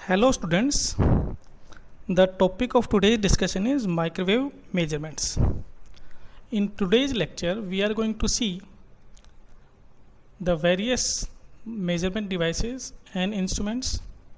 Hello students, the topic of today's discussion is microwave measurements. In today's lecture, we are going to see the various measurement devices and instruments,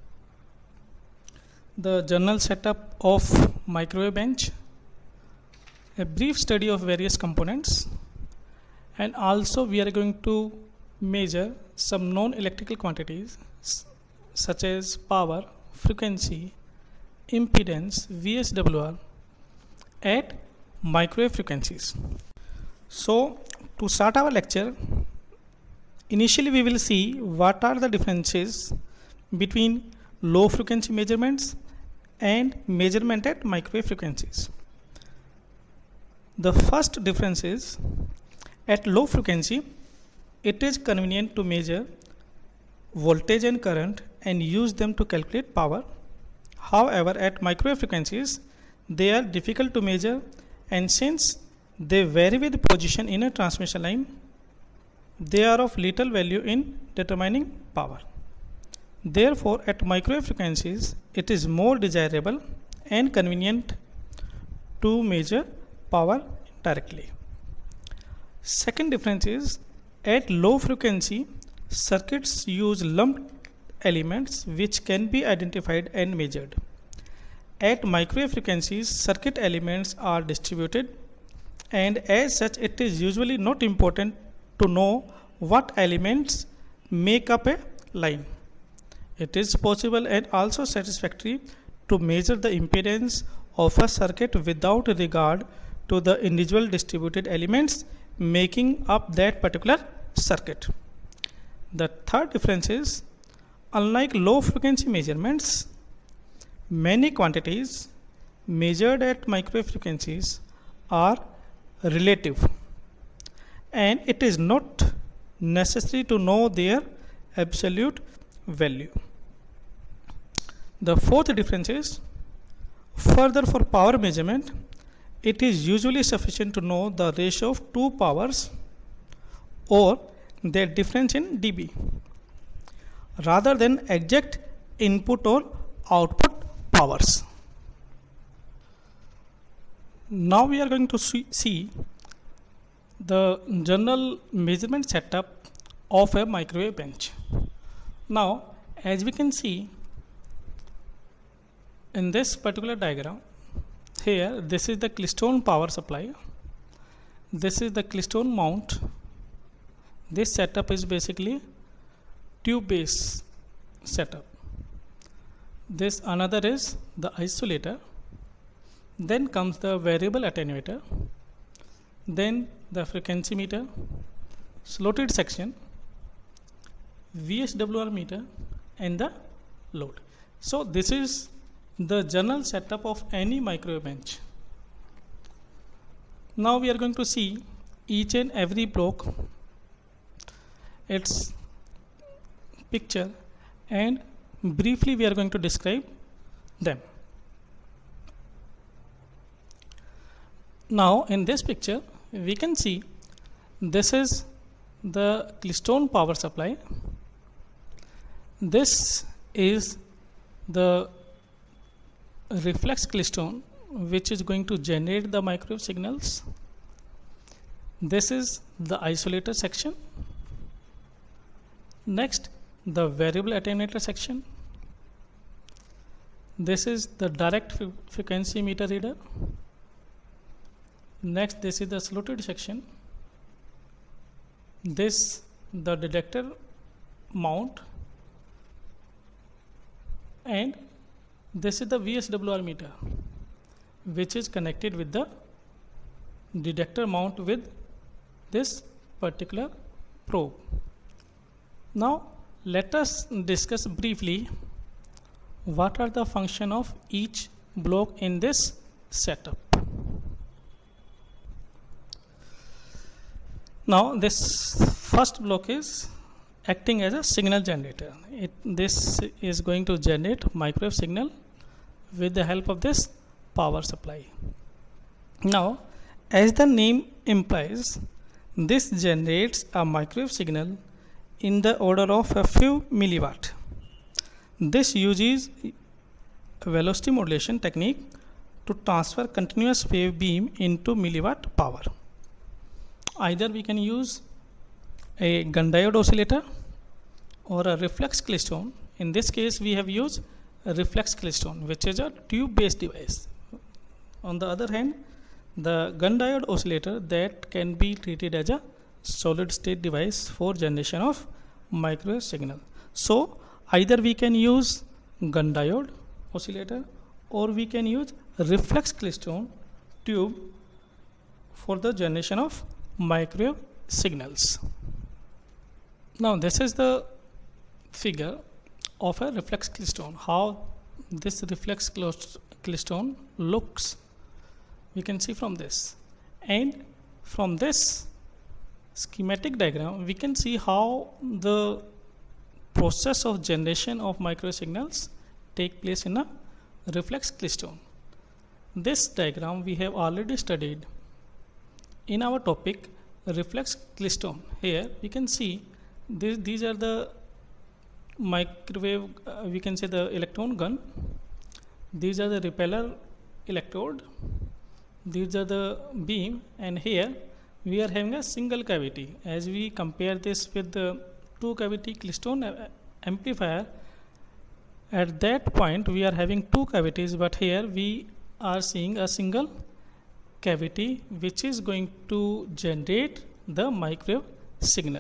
the general setup of microwave bench, a brief study of various components, and also we are going to measure some known electrical quantities such as power, frequency, impedance, VSWR at microwave frequencies. So to start our lecture, initially we will see what are the differences between low frequency measurements and measurement at microwave frequencies. The first difference is at low frequency it is convenient to measure voltage and current and use them to calculate power. However, at microwave frequencies they are difficult to measure, and since they vary with position in a transmission line, they are of little value in determining power. Therefore, at microwave frequencies it is more desirable and convenient to measure power directly. Second difference is at low frequency circuits use lumped elements which can be identified and measured. At microwave frequencies, circuit elements are distributed, and as such it is usually not important to know what elements make up a line. It is possible and also satisfactory to measure the impedance of a circuit without regard to the individual distributed elements making up that particular circuit. The third difference is, unlike low frequency measurements, many quantities measured at microwave frequencies are relative, and it is not necessary to know their absolute value. The fourth difference is, further for power measurement, it is usually sufficient to know the ratio of two powers or their difference in dB rather than exact input or output powers. Now we are going to see the general measurement setup of a microwave bench. Now, as we can see in this particular diagram, here this is the Klystron power supply, this is the Klystron mount. This setup is basically tube base setup. This another is the isolator, then comes the variable attenuator, then the frequency meter, slotted section, VSWR meter, and the load. So this is the general setup of any microwave bench. Now we are going to see each and every block, its picture, and briefly we are going to describe them. Now in this picture we can see this is the Klystron power supply. This is the reflex klystron which is going to generate the microwave signals. This is the isolator section. Next, the variable attenuator section. This is the direct frequency meter reader. Next, this is the slotted section. This the detector mount, and this is the VSWR meter which is connected with the detector mount with this particular probe. Now let us discuss briefly what are the function of each block in this setup. Now this first block is acting as a signal generator. This is going to generate microwave signal with the help of this power supply. Now, as the name implies, this generates a microwave signal in the order of a few milliwatt. This uses velocity modulation technique to transfer continuous wave beam into milliwatt power. Either we can use a gun diode oscillator or a reflex klystron. In this case we have used a reflex klystron, which is a tube based device. On the other hand, the gun diode oscillator that can be treated as a solid state device for generation of microwave signal. So either we can use gun diode oscillator or we can use reflex klystron tube for the generation of microwave signals. Now this is the figure of a reflex klystron. How this reflex klystron looks, we can see from this, and from this schematic diagram we can see how the process of generation of microwave signals take place in a reflex klystron. This diagram we have already studied in our topic reflex klystron. Here we can see these are the microwave, we can say the electron gun. These are the repeller electrode. These are the beam, and here we are having a single cavity. As we compare this with the two cavity klystron amplifier, at that point we are having two cavities, but here we are seeing a single cavity which is going to generate the microwave signal.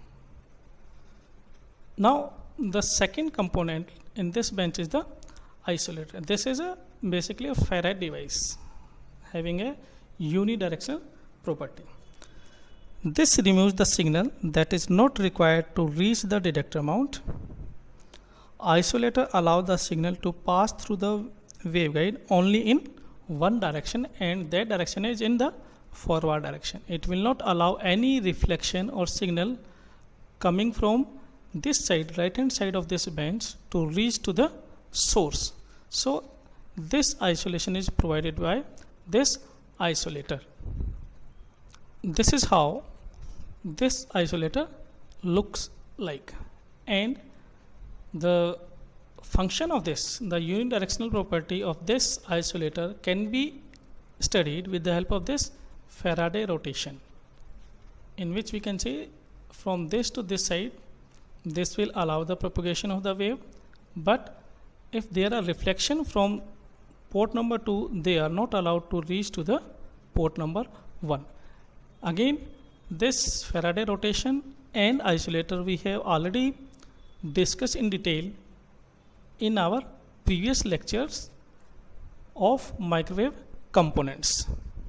Now the second component in this bench is the isolator. This is basically a Faraday device having a unidirectional property. This removes the signal that is not required to reach the detector mount. Isolator allows the signal to pass through the waveguide only in one direction, and that direction is in the forward direction. It will not allow any reflection or signal coming from this side, right hand side of this bench, to reach to the source. So this isolation is provided by this isolator. This is how this isolator looks like, and the function of this, the unidirectional property of this isolator, can be studied with the help of this Faraday rotation, in which we can say from this to this side this will allow the propagation of the wave, but if there are reflection from port number 2, they are not allowed to reach to the port number 1. Again, this Faraday rotation and isolator we have already discussed in detail in our previous lectures of microwave components.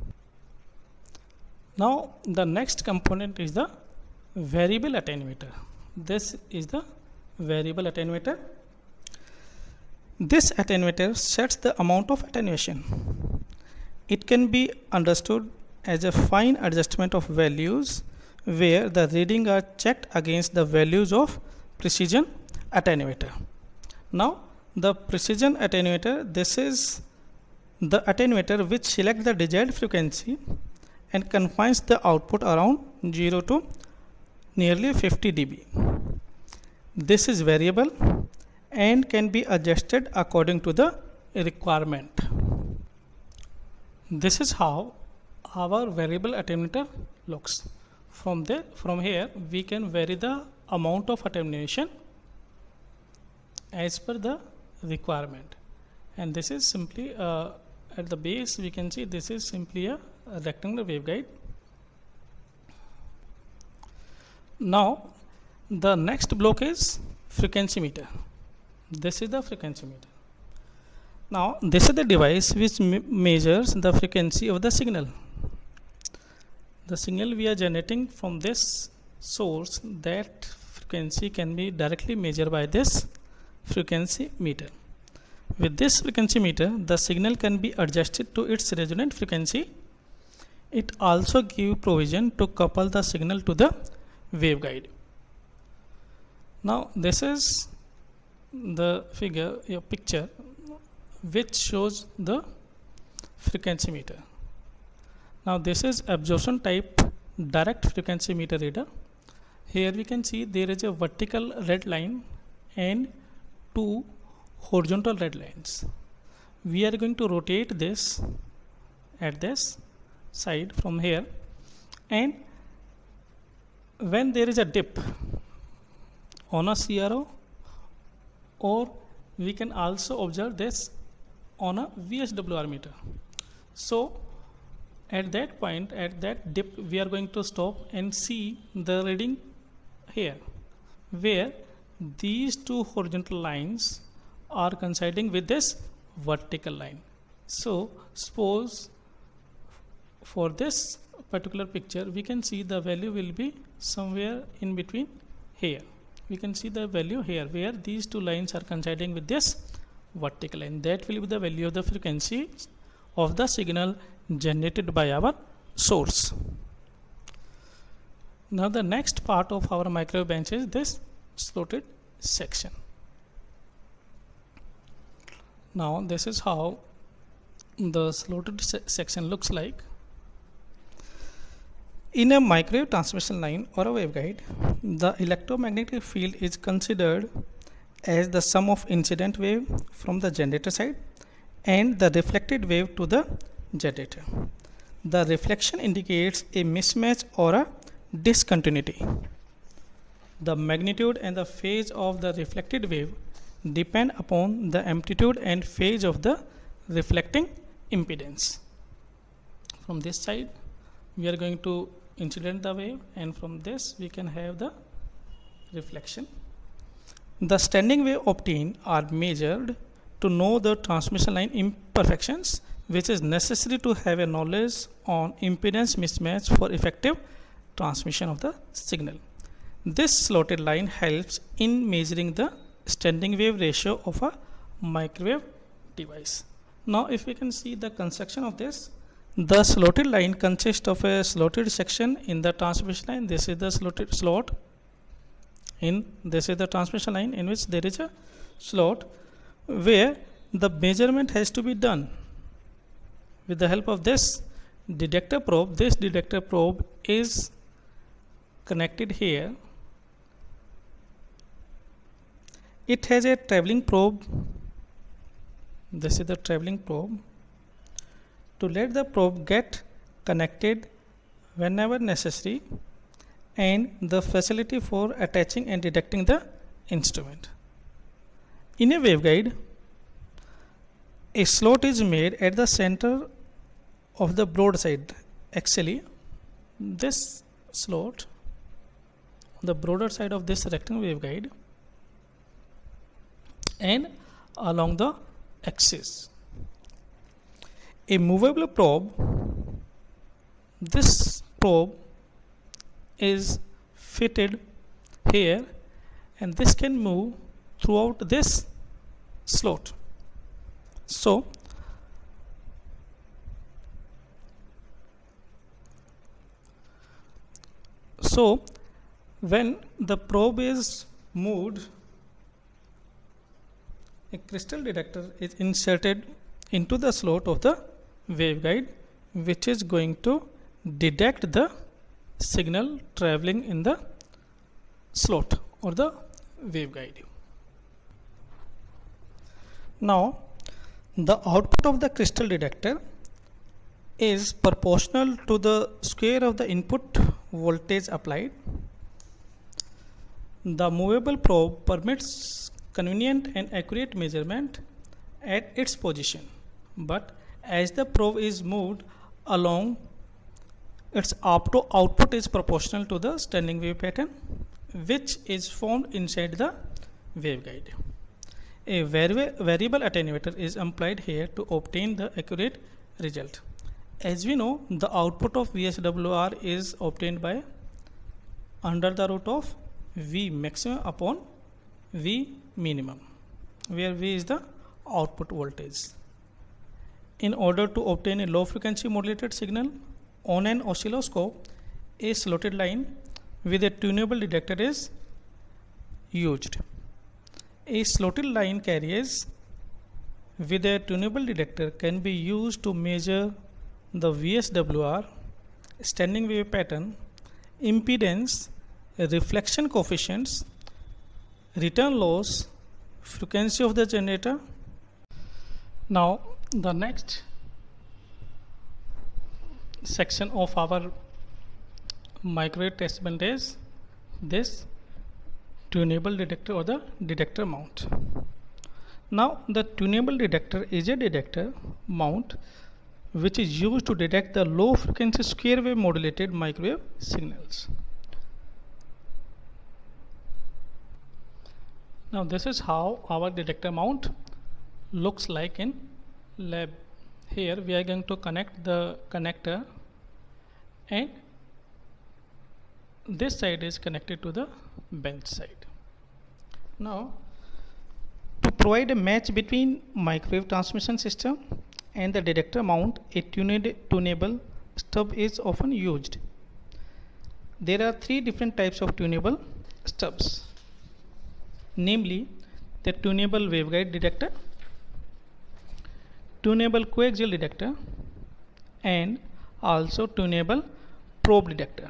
Now the next component is the variable attenuator. This is the variable attenuator. This attenuator sets the amount of attenuation. It can be understood as a fine adjustment of values where the readings are checked against the values of precision attenuator. Now the precision attenuator, this is the attenuator which selects the desired frequency and confines the output around 0 to nearly 50 dB. This is variable and can be adjusted according to the requirement. This is how our variable attenuator looks. From here we can vary the amount of attenuation as per the requirement, and this is simply at the base we can see this is simply a rectangular waveguide. Now the next block is frequency meter. This is the frequency meter. Now this is the device which measures the frequency of the signal. The signal we are generating from this source, that frequency can be directly measured by this frequency meter. With this frequency meter, the signal can be adjusted to its resonant frequency. It also gives provision to couple the signal to the waveguide. Now this is the figure, a picture which shows the frequency meter. Now this is absorption type direct frequency meter reader. Here we can see there is a vertical red line and two horizontal red lines. We are going to rotate this at this side from here, and when there is a dip on a CRO, or we can also observe this on a VSWR meter. So at that point, at that dip, we are going to stop and see the reading here, where these two horizontal lines are coinciding with this vertical line. So suppose for this particular picture, we can see the value will be somewhere in between here. We can see the value here, where these two lines are coinciding with this vertical line. That will be the value of the frequency of the signal generated by our source. Now the next part of our microwave bench is this slotted section. Now this is how the slotted section looks like. In a microwave transmission line or a waveguide, the electromagnetic field is considered as the sum of incident wave from the generator side and the reflected wave to the generator. The reflection indicates a mismatch or a discontinuity. The magnitude and the phase of the reflected wave depend upon the amplitude and phase of the reflecting impedance. From this side, we are going to incident the wave, and from this we can have the reflection. The standing wave obtained are measured to know the transmission line imperfections, which is necessary to have a knowledge on impedance mismatch for effective transmission of the signal. This slotted line helps in measuring the standing wave ratio of a microwave device. Now if we can see the construction of this, the slotted line consists of a slotted section in the transmission line. This is the slotted slot. This is the transmission line in which there is a slot where the measurement has to be done with the help of this detector probe. This detector probe is connected here. It has a traveling probe. This is the traveling probe. To let the probe get connected whenever necessary, and the facility for attaching and detecting the instrument. In a waveguide, a slot is made at the center of the broadside. Actually, this slot on the broader side of this rectangular waveguide and along the axis. A movable probe, this probe is fitted here, and this can move throughout this slot. So when the probe is moved, a crystal detector is inserted into the slot of the waveguide, which is going to detect the signal traveling in the slot or the waveguide. Now the output of the crystal detector is proportional to the square of the input voltage applied. The movable probe permits convenient and accurate measurement at its position, but as the probe is moved along, its output is proportional to the standing wave pattern, which is formed inside the waveguide. A variable attenuator is applied here to obtain the accurate result. As we know, the output of VSWR is obtained by under the root of V maximum upon V minimum, where V is the output voltage. In order to obtain a low frequency modulated signal on an oscilloscope, a slotted line with a tunable detector is used. A slotted line carriers with a tunable detector can be used to measure the VSWR, standing wave pattern, impedance, reflection coefficients, return loss, frequency of the generator. Now the next section of our microwave test band is this tunable detector or the detector mount. Now the tunable detector is a detector mount which is used to detect the low frequency square wave modulated microwave signals. Now this is how our detector mount looks like in lab. Here we are going to connect the connector and this side is connected to the bench side. Now to provide a match between microwave transmission system and the detector mount, a tunable stub is often used. There are three different types of tunable stubs, namely the tunable waveguide detector, tunable coaxial detector, and also tunable probe detector.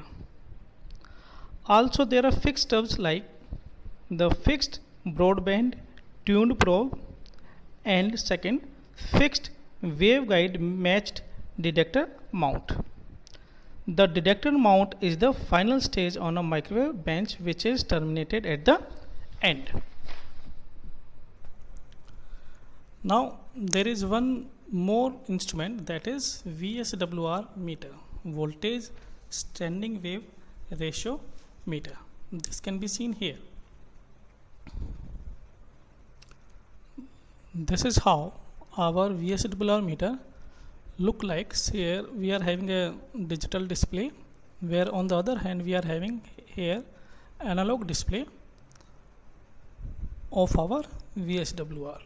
Also there are fixed stubs like the fixed broadband tuned probe and second fixed waveguide matched detector mount. The detector mount is the final stage on a microwave bench which is terminated at the end. Now there is one more instrument, that is VSWR meter, voltage standing wave ratio meter. This can be seen here. This is how our VSWR meter look like. Here we are having a digital display, where on the other hand we are having here analog display of our VSWR.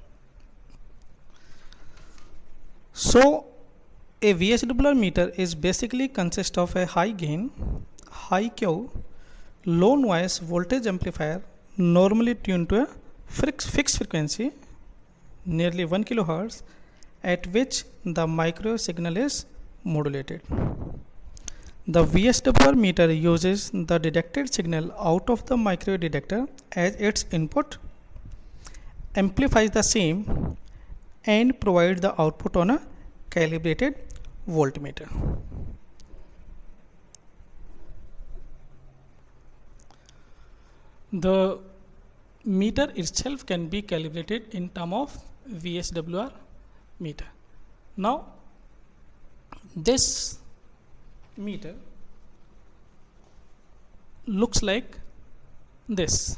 So a VSWR meter is basically consists of a high gain, high Q, low noise voltage amplifier normally tuned to a fixed frequency nearly 1 kHz at which the microwave signal is modulated. The VSWR meter uses the detected signal out of the microwave detector as its input, amplifies the same, and provides the output on a calibrated voltmeter. The meter itself can be calibrated in terms of VSWR meter. Now this meter looks like this.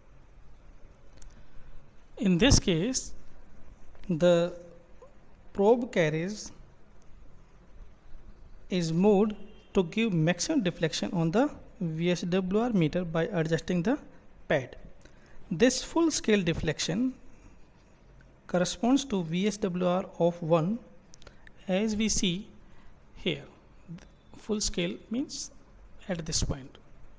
In this case, the probe carriage is moved to give maximum deflection on the VSWR meter by adjusting the pad. This full scale deflection corresponds to VSWR of 1 as we see here. Full scale means at this point.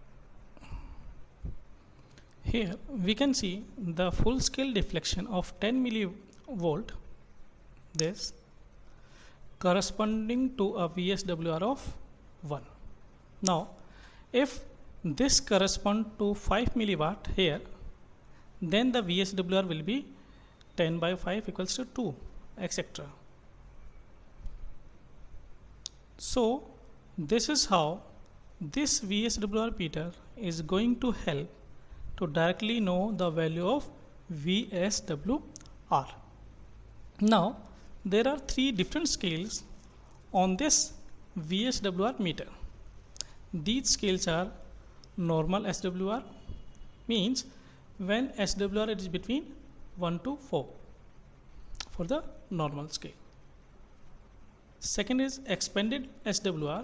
Here we can see the full scale deflection of 10 millivolt, this corresponding to a VSWR of 1. Now if this corresponds to 5 milliwatt here, then the VSWR will be 10 by 5 equals to 2, etc. So this is how this VSWR meter is going to help to directly know the value of VSWR. Now there are three different scales on this VSWR meter. These scales are normal SWR, means when SWR is between 1 to 4 for the normal scale. Second is expanded SWR,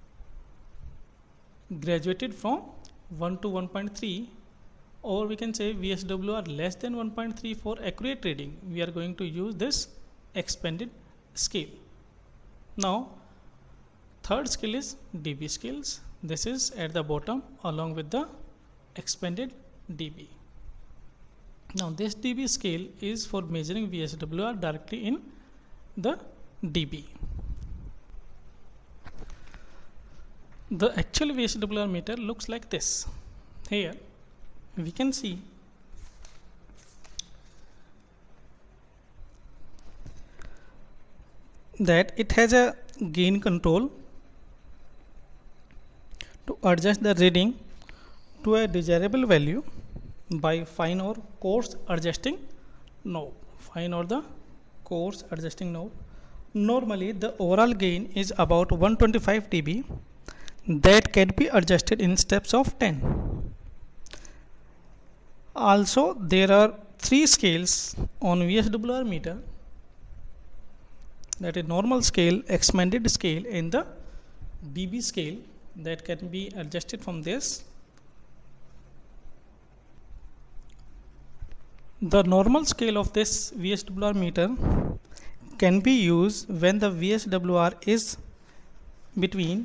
graduated from 1 to 1.3, or we can say VSWR less than 1.3 for accurate reading. We are going to use this expanded scale. Now third scale is dB scales. This is at the bottom along with the expanded dB. Now this dB scale is for measuring VSWR directly in the dB. The actual VSWR meter looks like this. Here we can see that it has a gain control to adjust the reading to a desirable value by fine or coarse adjusting knob. Fine or the coarse adjusting knob. Normally the overall gain is about 125 dB that can be adjusted in steps of 10. Also there are 3 scales on VSWR meter, that is normal scale, expanded scale and the dB scale, that can be adjusted from this. The normal scale of this VSWR meter can be used when the VSWR is between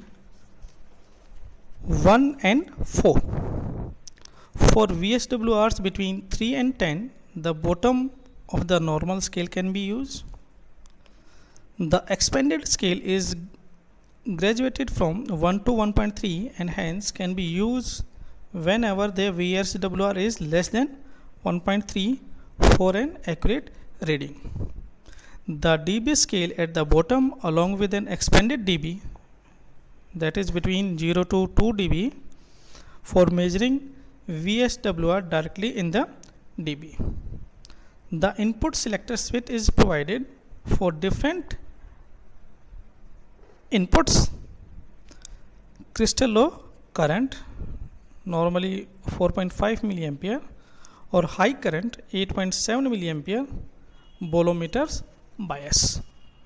1 and 4. For VSWRs between 3 and 10, the bottom of the normal scale can be used. The expanded scale is graduated from 1 to 1.3 and hence can be used whenever the VSWR is less than 1.3 for an accurate reading. The dB scale at the bottom along with an expanded dB, that is between 0 to 2 dB, for measuring VSWR directly in the dB. The input selector switch is provided for different inputs. Crystal low current, normally 4.5 milliampere, or high current 8.7 milliampere, bolometers bias.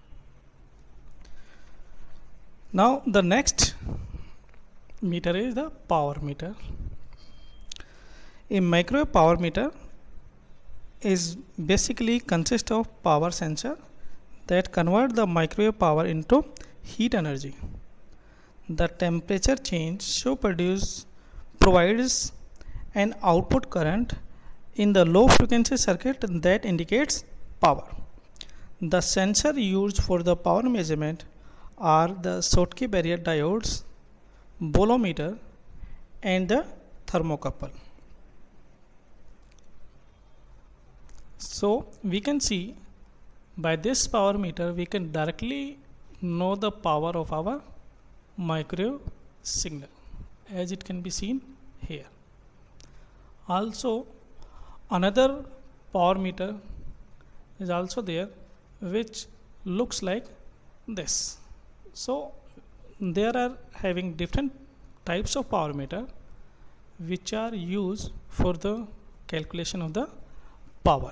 Now the next meter is the power meter. A microwave power meter is basically consists of power sensor that convert the microwave power into heat energy. The temperature change provides an output current in the low frequency circuit that indicates power. The sensor used for the power measurement are the Schottky barrier diodes, bolometer and the thermocouple. So we can see by this power meter we can directly know the power of our microwave signal, as it can be seen here. Also another power meter is also there which looks like this. So there are having different types of power meter which are used for the calculation of the power.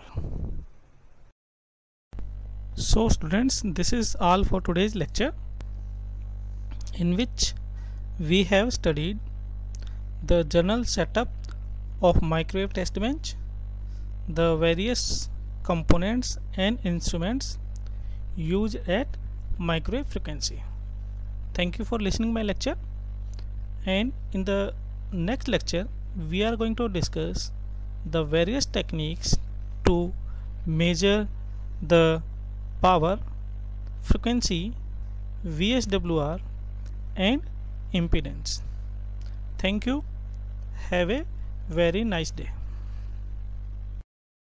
So students, this is all for today's lecture, in which we have studied the general setup of microwave test bench, the various components and instruments used at microwave frequency. Thank you for listening my lecture, and in the next lecture we are going to discuss the various techniques to measure the power, frequency, VSWR and impedance. Thank you. Have a very nice day.